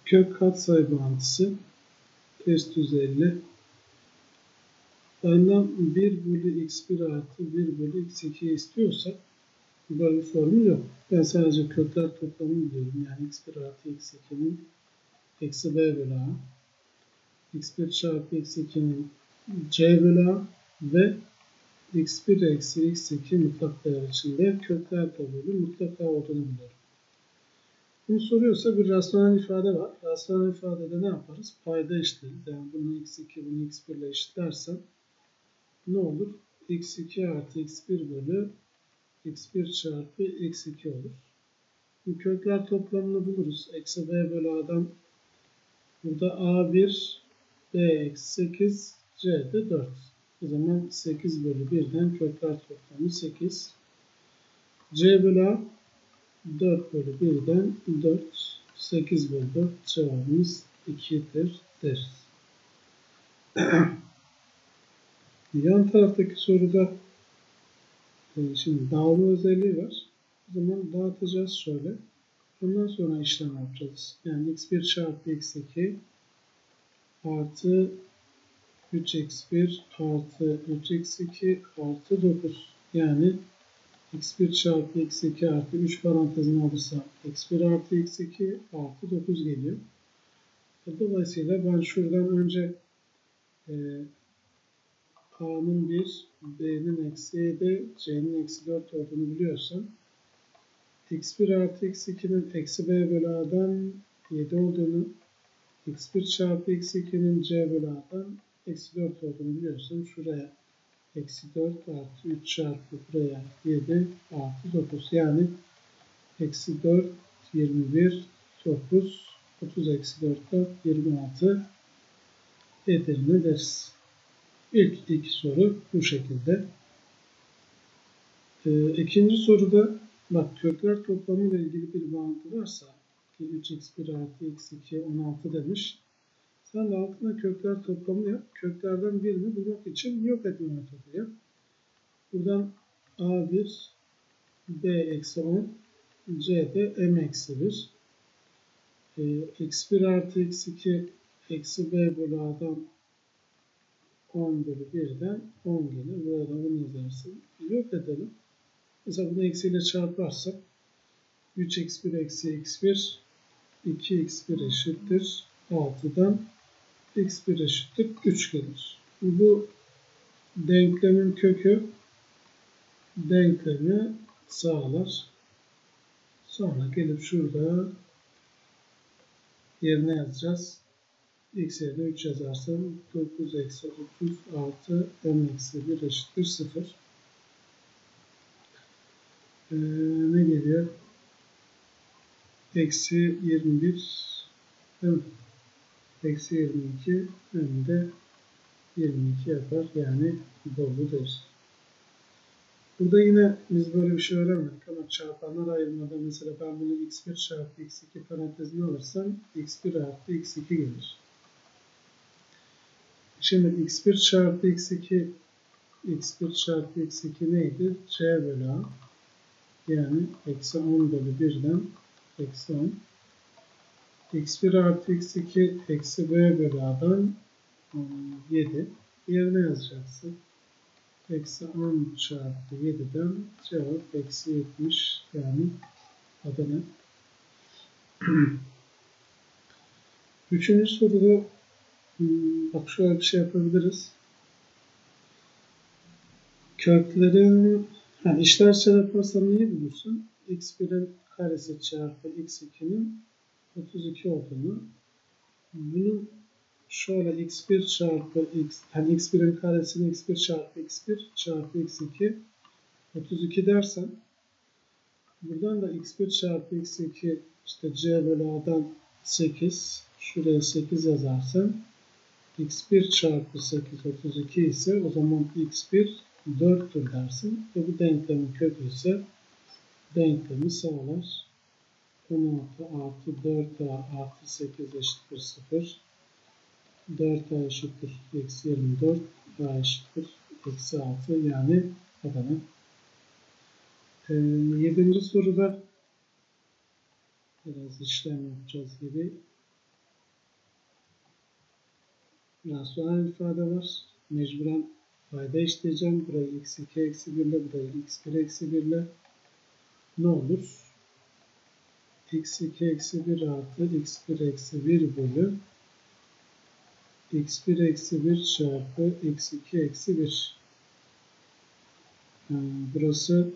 Kök katsayı bağıntısı test 150. Benden 1 bölü x1 artı 1 bölü x2 istiyorsa böyle bir formül yok. Ben sadece kökler toplamını biliyorum. Yani x1 artı x2'nin eksi b bölü a, x1 çarpı x2'nin c bölü a ve x1 eksi x2 mutlak değer içinde kökler tabanı mutlaka olduğunu biliyorum. Bunu soruyorsa bir rasyonel ifade var. Rasyonel ifadede ne yaparız? Payda eşitleriz. Yani bunu x2, bunu x1 ile eşitlersem ne olur? x2 artı x1 bölü x1 çarpı x2 olur. Bu kökler toplamını buluruz. Eksi b bölü a'dan burada a1, b eksi 8, c de 4. O zaman 8 bölü 1'den kökler toplamı 8. C bölü a 4 bölü 1'den 4. 8 bölü 4 cevabımız 2'dir deriz. Yan taraftaki soruda şimdi dağılma özelliği var. O zaman dağıtacağız şöyle. Ondan sonra işlem yapacağız. Yani x1 çarpı x2 artı 3x1 artı 3x2 artı 9. Yani x1 çarpı x2 artı 3 parantezini alırsam x1 artı x2 artı 9 geliyor. Dolayısıyla ben şuradan önce a'nın 1, b'nin eksi 7, c'nin eksi 4 olduğunu biliyorsam x1 artı x2'nin eksi b bölü a'dan 7 olduğunu, x1 çarpı x2'nin c bölü a'dan eksi 4 olduğunu biliyorsam şuraya eksi 4 artı 3 çarpı buraya 7 artı 9. Yani eksi 4, 21, 9, 30 eksi 4'te 26 Edirne deriz. İlk iki soru bu şekilde. İkinci soruda bak kökler toplamı ile ilgili bir bağıntı varsa 3x1 artı x2 16 demiş. Sen de altına kökler toplamını yap. Köklerden birini bulmak için yok etme metodu yap. Buradan a1 b eksi 10 c'de m eksi 1 x1 artı x2 eksi b bölü a'dan 10 bölü 1'den 10 gelir. Burada 10 yazarsın. Yok edelim. Mesela bunu eksiyle çarparsak 3x1 eksi x1 2x1 eşittir 6'dan x1 eşittir 3 gelir. Bu denklemin kökü denklemi sağlar. Sonra gelip şurada yerine yazacağız. X yerine 3 yazarsam 9 eksi 30 artı m eksi 1 eşittir 0. Ne geliyor? Eksi 21 değil mi? Eksi 22 hem de 22 yapar. Yani doğrudur. Burada yine biz böyle bir şey öğrenmedik ama çarpanlar ayrılmada mesela ben bunu x1 çarpı x2 parantezine alırsam x1 artı x2 gelir. Şimdi x1 çarpı x2 neydi? C bölü a. Yani eksi 10 bölü 1'den eksi 10. x1 artı x2 eksi b bölü a'dan 7. Yerine yazacaksın. Eksi 10 çarpı 7'den cevap eksi 70 yani Adana. Üçüncü soruda bak şöyle bir şey yapabiliriz. Köklerin işler yaparsan neyi bulursun? x1'in karesi çarpı x2'nin 32 olduğunu. Bunu şöyle x1 çarpı x, yani x1'in karesini x1 çarpı x1 çarpı x2 32 dersen buradan da x1 çarpı x2 işte c bölü a'dan 8 şuraya 8 yazarsan x1 çarpı 8 32 ise o zaman x1 4'tür dersin ve bu denklemin kökü ise denklemi sağlar. 16 artı 4a artı 8 eşittir 0. 4a eşittir eksi 24. a eşittir eksi 6 yani Adana. 7. soruda biraz işlem yapacağız gibi. rasyonel ifade var. Mecburen payda işleyeceğim. Burayı x2 eksi 1 ile, burayı x1 eksi 1 ile. Ne olur? x2 eksi 1 artı x1 eksi 1 bölü x1 eksi 1 çarpı x2 eksi 1. Burası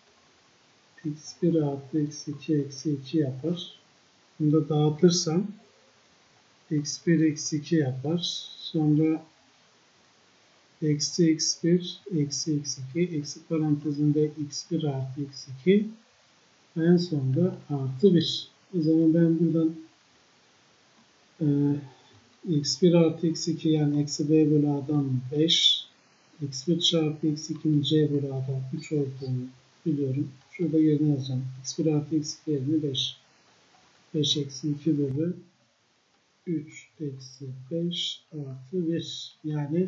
x1 artı x2 eksi 2 yapar. Bunu da dağıtırsam x1 eksi 2 yapar. Sonra eksi x1 eksi x2 eksi parantezinde x1 artı x2 en sonunda artı 1. O zaman ben buradan x1 artı x2 yani eksi b bölü a'dan 5 x1 çarpı x2'nin c bölü a'dan 3 olduğunu biliyorum. Şurada yerine yazacağım. x1 artı x2 yerine 5. 5 eksi 2 bölü 3 eksi 5 artı 1. Yani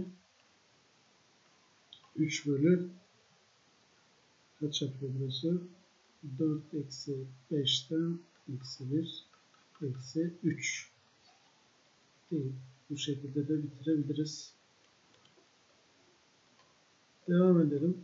3 bölü kaç yapıyor burası? 4 eksi 5'ten eksi 1 eksi 3 değil. Bu şekilde de bitirebiliriz. Devam edelim.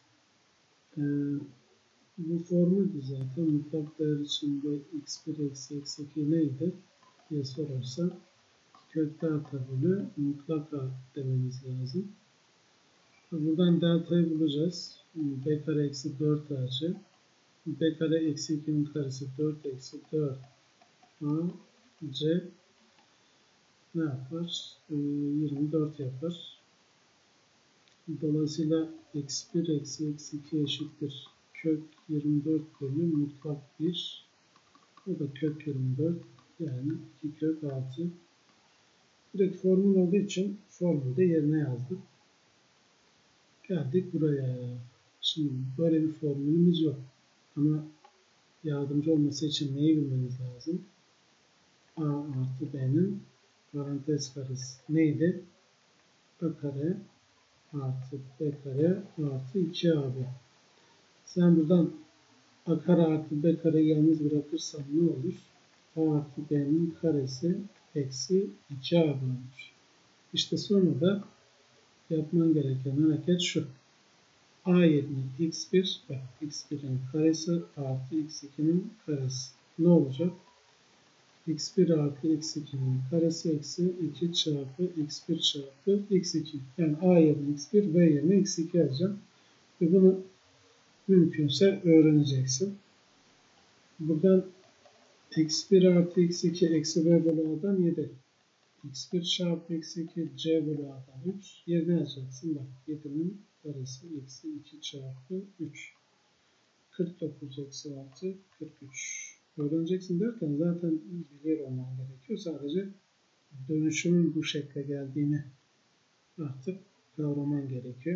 Bu formülde zaten mutlak değer içinde x1 eksi x2 neydi diye sorarsa kök delta bölü mutlak a dememiz lazım. Buradan delta'yı bulacağız. B kare eksi 4 ac. B kare eksi 2'nin karesi 4 eksi 4 a c ne yapar? 24 yapar. Dolayısıyla x1 eksi x2 eşittir kök 24 bölü mutlak 1. O da kök 24 yani 2 kök 6. Direkt formül olduğu için formülde yerine yazdık. Geldik buraya. Şimdi böyle bir formülümüz yok. Ama yardımcı olması için neyi bilmemiz lazım? A artı B'nin parantez karesi neydi? A kare artı B kare artı 2AB. Sen buradan A kare artı B kareyi yalnız bırakırsan ne olur? A artı B'nin karesi eksi 2AB olur. İşte sonra da yapman gereken hareket şu. A yerine x1, bak x1'in karesi artı x2'nin karesi. Ne olacak? x1 artı x2'nin karesi eksi 2 çarpı x1 çarpı x2. Yani a yerine x1, b yerine x2 yazacağım. Ve bunu mümkünse öğreneceksin. Buradan x1 artı x2 eksi b bölü a'dan 7. x1 çarpı x2 c bölü a'dan 3. Yerine yazacaksın. Bak 7'nin karesi eksi 2 çarpı 3. 49 eksi 6 43. Öğreneceksin derken zaten biliyor olman gerekiyor. Sadece dönüşümün bu şekle geldiğini artık kavraman gerekiyor.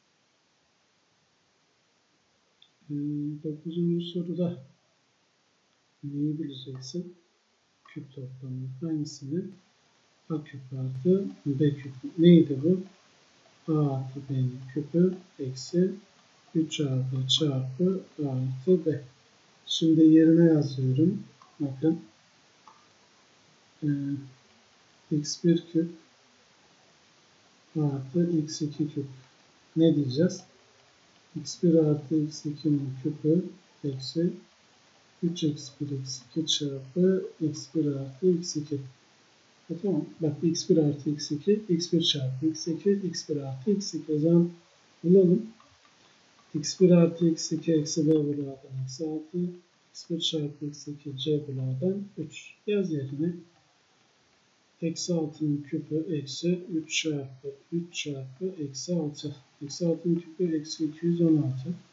9. soruda neyi bileceksin? Küp toplamı hangisini? A küp artı B küp. Neydi bu? A artı B'nin küpü eksi 3AB çarpı A artı B. Şimdi yerine yazıyorum. Bakın. X1 küp artı x2 küp. Ne diyeceğiz? x1 artı x2'nin küpü eksi 3 x1 x2 çarpı x1 artı x2. Tamam. Bak x1 artı x2, x1 çarpı x2, x1 artı x2. O zaman bulalım. x1 artı x2 eksi b bölü a'dan eksi 6. x1 çarpı x2 c bölü a'dan 3. Yaz yerine. Eksi 6'nın küpü eksi 3 çarpı eksi 6. Eksi 6'nın küpü eksi 216.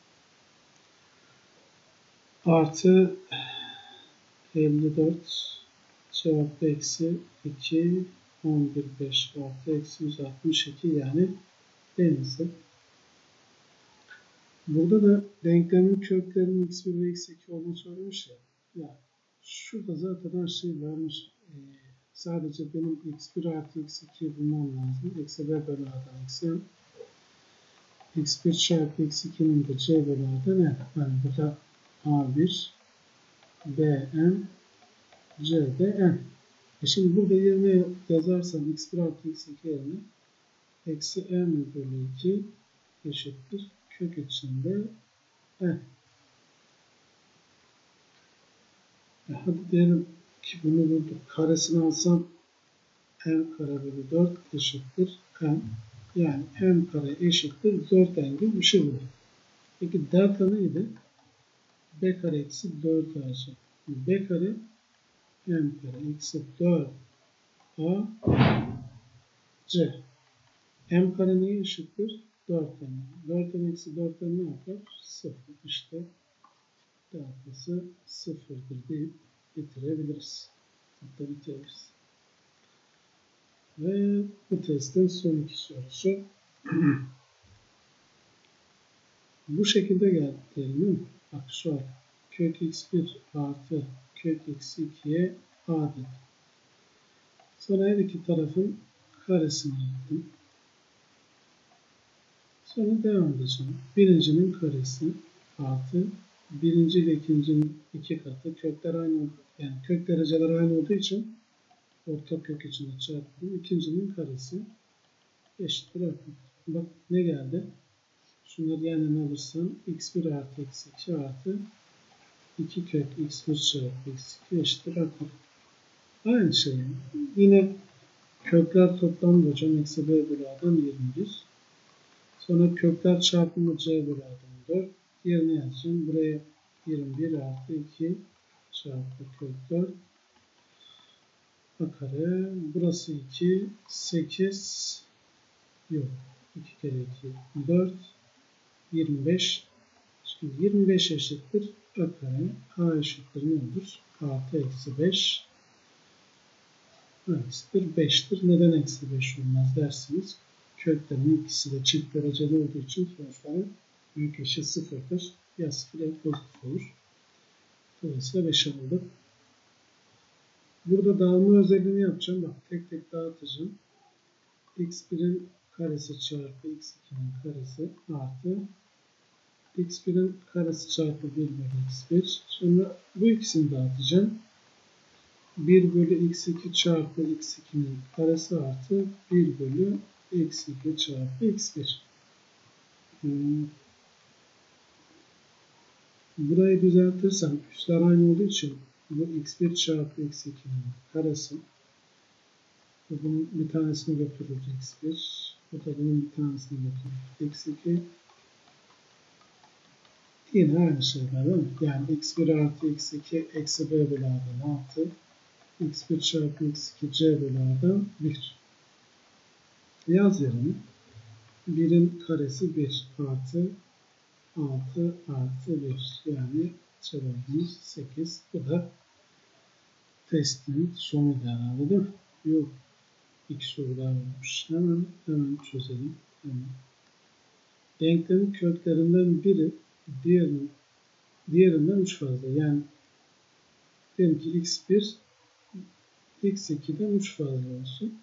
Artı 54 çarpı eksi 2 11 5 artı eksi 162 yani denizli. Burada da denklemin köklerinin x1 ve x2 olduğunu söylemiş ya. Ya şurada zaten her şey vermiş. Sadece benim x1 artı x2'yi bulmam lazım. Eksi b bölü a'dan eksi x1 çarpı x2'nin de c bölü a'da ne? Yani burada a1 bn c'de n. Şimdi burada yerine yazarsam x1 artı x2 yerine eksi m bölü 2 eşittir kök içinde n. Hadi diyelim ki bunu bulduk. Karesini alsam m kare bölü 4 eşittir n. Yani m kare eşittir 4n gibi bir şey bulduk. Peki delta neydi? B kare eksi 4ac. B kare m kare eksi 4a c. M kare neye eşittir? 4n. 4n eksi 4n ne yapar? 0. İşte deltası 0'dır deyip bitirebiliriz. Hatta bitiririz. Ve bu testin son iki sorusu. Bu şekilde geldi değil mi? Bak şu an kök x1 artı kök x2'ye a dedim. Sonra her iki tarafın karesini yaptım. Sonra devam edeceğim. Birincinin karesi artı birinci ile ikincinin iki katı. Kökler aynı, yani kök dereceler aynı olduğu için ortak kök içinde çarptım. İkincinin karesi eşittir artı. Bak ne geldi? Şunları yan yana alırsam x1 artı x2 artı 2 kök x1 çarpı x2 eşittir artı. Aynı şey. Yine kökler toplamı hocam eksi b bölü a'dan 21. Sonra kökler çarpımı c bölü a'dan 4. Yerine yazacağım. Buraya 21 artı 2 çarpı kök 4 a kare. Burası 2, 8 yok. 2 kere 2, 4, 25. Şimdi 25 eşittir a kare. A eşittir ne olur? Artı eksi 5. Eksidir 5'tir. Neden eksi 5 olmaz dersiniz. Köklerin ikisi de çift dereceli olduğu için sonuçları büyük eşit 0'dır. Ya 0 ya pozitif olur. Dolayısıyla 5'e bulduk. Burada dağılma özelliğini yapacağım. Bak tek tek dağıtacağım. x1'in karesi çarpı x2'nin karesi artı x1'in karesi çarpı 1 bölü x1. Sonra bu ikisini dağıtacağım. 1 bölü x2 çarpı x2'nin karesi artı 1 bölü x2 çarpı x1. Burayı düzeltirsem üstler aynı olduğu için bu x1 çarpı x2'nin karesi. Bunun bir tanesini götürür x1. Bu da bunun bir tanesini götürür x2. Yine aynı şeyler değil mi? Yani x1 artı x2 eksi b bölü a'dan 6. x1 çarpı x2 c bölü a'dan 1. Yaz yerine 1'in karesi 1 artı 6 artı 1. Yani cevabımız 8. Bu da testin sonuydu herhalde değil mi? Yok. İki soru daha varmış. Hemen çözelim. Denklemin köklerinden biri diğerinden 3 fazla. Yani diyelim ki x1 x2'den 3 fazla olsun.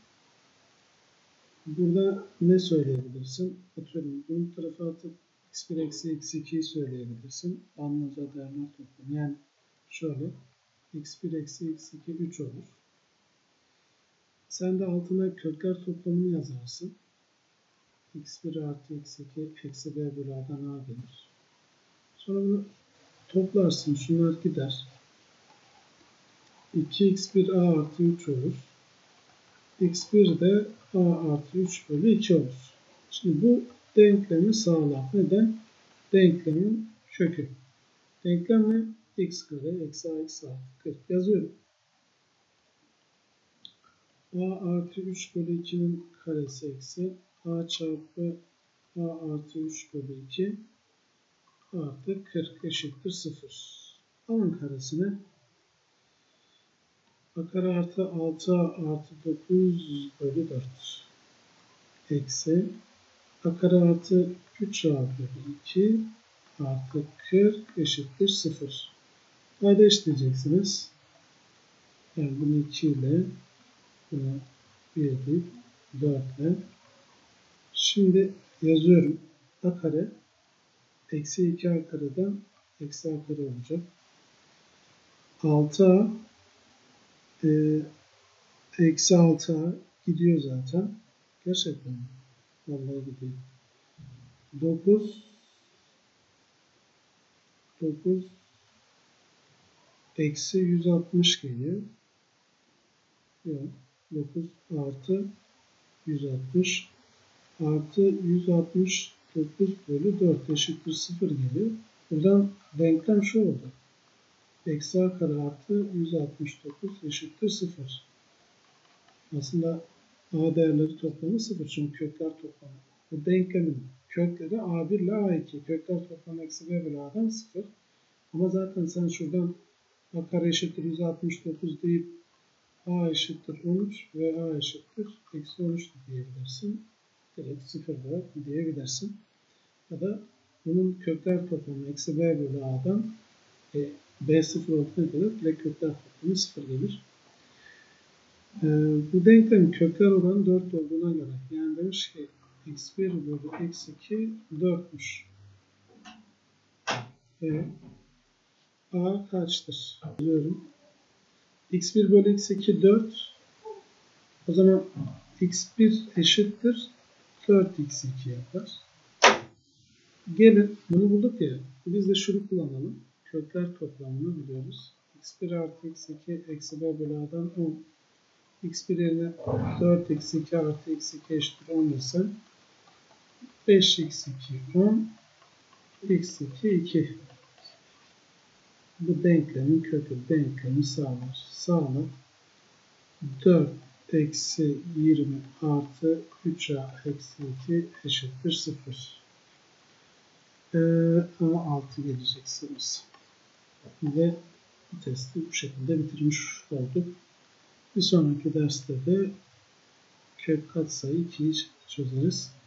Burada ne söyleyebilirsin? Atıyorum bunu tarafa atıp x1 eksi x2'yi söyleyebilirsin. Anlamıza değerler toplamı. Yani şöyle x1 eksi x2 3 olur. Sen de altına kökler toplamını yazarsın. x1 artı x2 eksi b bölü a'dan a gelir. Sonra bunu toplarsın. Şunlar gider. 2x1 a artı 3 olur. x1 de a artı 3 bölü 2 olur. Şimdi bu denklemi sağlar. Neden? Denklemin kökü. Denklem ne? X kare eksi a eksi artı 40 yazıyorum. A artı 3 bölü 2'nin karesi eksi a çarpı a artı 3 bölü 2 artı 40 eşittir 0. Alın karesine. A kare artı 6a artı 9 bölü 4 eksi a kare artı 3a bölü 2 artı 40 eşittir 0. Payda eşitleyeceksiniz. Yani bunu 2 ile bunu 1 deyip 4 ile. Şimdi yazıyorum. A kare eksi 2 a kareden eksi a kare olacak. 6a eksi 6'a gidiyor zaten. Gerçekten mi? Vallahi gidiyor. 9 eksi 160 geliyor. Yok. 9 artı 160 artı 169 bölü 4 eşittir 0 geliyor. Buradan denklem şu oldu. Eksi a kare artı 169 eşittir 0. Aslında a değerleri toplamı 0. Çünkü kökler toplamı. Bu denklemin kökleri a1 ile a2. Kökler toplamı eksi b bölü a'dan 0. Ama zaten sen şuradan a kare eşittir 169 deyip a eşittir 13 ve a eşittir eksi 13 diyebilirsin. Direkt 0 diyebilirsin. Ya da bunun kökler toplamı eksi b bölü a'dan b 0 olduğuna göre direkt kökler toplamı 0 gelir. Bu denklemin kökler oranı 4 olduğuna göre yani demiş ki x1 bölü x2 4'müş. A kaçtır? Biliyorum. x1 bölü x2 4. O zaman x1 eşittir 4x2 yapar. Gelin bunu bulduk ya. Biz de şunu kullanalım. Kökler toplamını biliyoruz. x1 artı x2 eksi b bölü a'dan 10. x1 yerine 4x2 artı x2 eşittir 10 desem 5x2 10 x2 2. Bu denklemin kökü denklemi sağlar. Sağlar. 4 eksi 20 artı 3a eksi 2 eşittir 0. A6 geleceksiniz. Ve bu testi bu şekilde bitirmiş olduk. Bir sonraki derste de kök katsayı 2'yi çözeriz.